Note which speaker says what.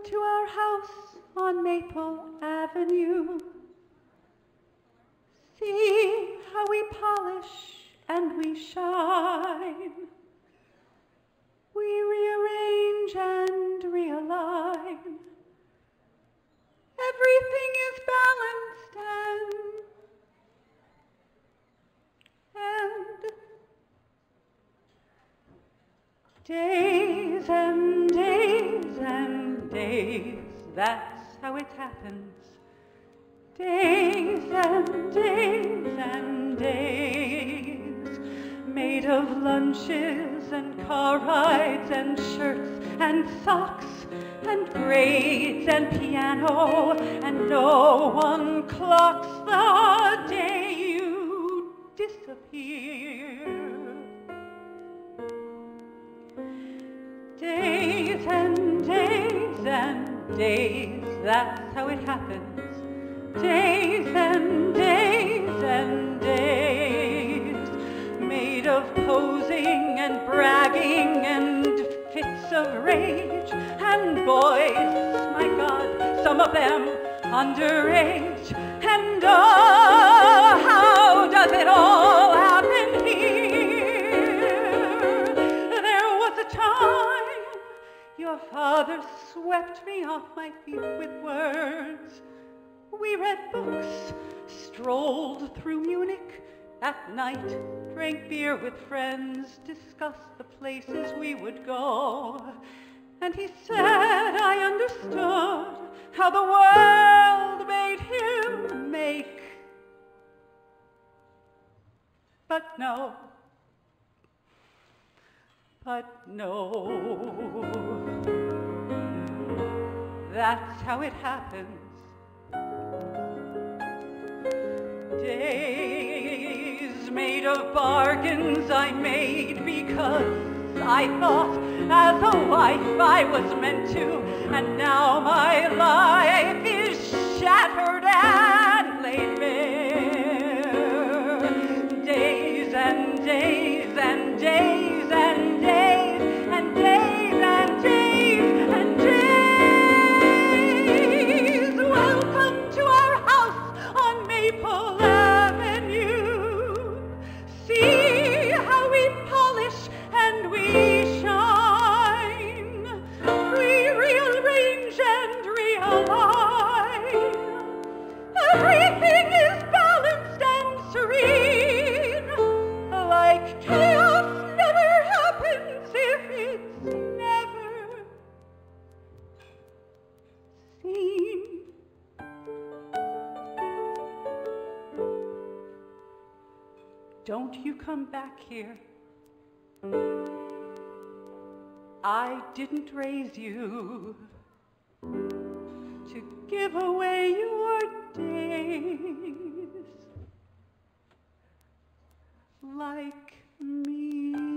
Speaker 1: to our house on Maple Avenue. See how we polish and we shine. We rearrange and realign. Everything is balanced and days and days and days, that's how it happens. Days and days and days, made of lunches and car rides and shirts and socks and grades and piano, and no one clocks the day you disappear. Days and days and days, that's how it happens. Days and days and days, made of posing and bragging and fits of rage, and boys, my God, some of them underage, and oh, how does it all happen here? There was a time your father swept me off my feet with words. We read books, strolled through Munich at night, drank beer with friends, discussed the places we would go. And he said I understood how the world made him make. But no, that's how it happens. Days made of bargains I made because I thought as a wife I was meant to, and now my life is shattered and laid bare. Days and days and days and days and days and days and days. Welcome to our house on Maple Avenue. See how we polish and we shine. We rearrange and realign. Everything is balanced and serene. Like chaos never happens if it's never seen. Don't you come back here. I didn't raise you to give away your days like me.